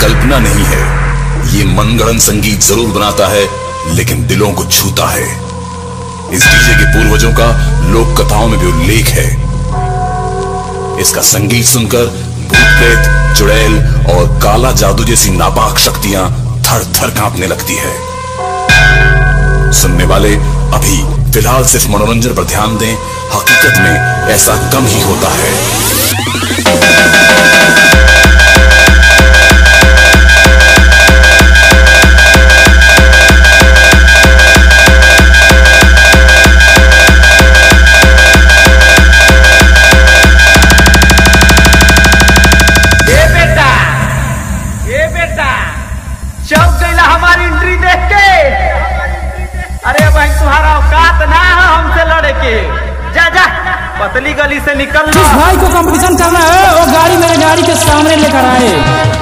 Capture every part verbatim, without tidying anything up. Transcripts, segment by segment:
कल्पना नहीं है। ये मनगढ़ंत संगीत जरूर बनाता है, लेकिन दिलों को छूता है। इस डीजे के पूर्वजों का लोक कथाओं में भी उल्लेख है। इसका संगीत सुनकर भूत प्रेत, चुड़ैल और काला जादू जैसी नापाक शक्तियां थर थर कांपने लगती है। सुनने वाले अभी फिलहाल सिर्फ मनोरंजन पर ध्यान दें, हकीकत में ऐसा कम ही होता है। हमारी एंट्री देख के, अरे भाई तुम्हारा औकात ना है हमसे लड़े के। जा जा पतली गली से निकल। जिस भाई को कंपटीशन करना है वो गाड़ी मेरे गाड़ी के सामने लेकर आए।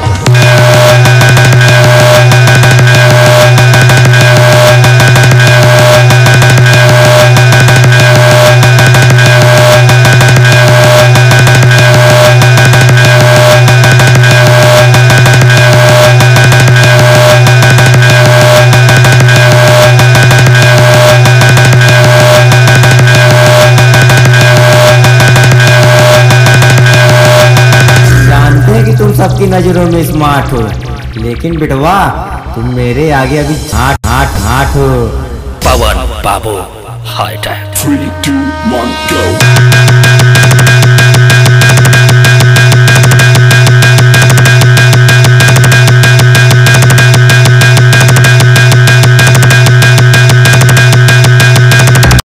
तुम सबकी नजरों में स्मार्ट हो, लेकिन बिटवा तुम मेरे आगे अभी हाट हाट हाट हो। पवन बाबू high time. Three two one गो।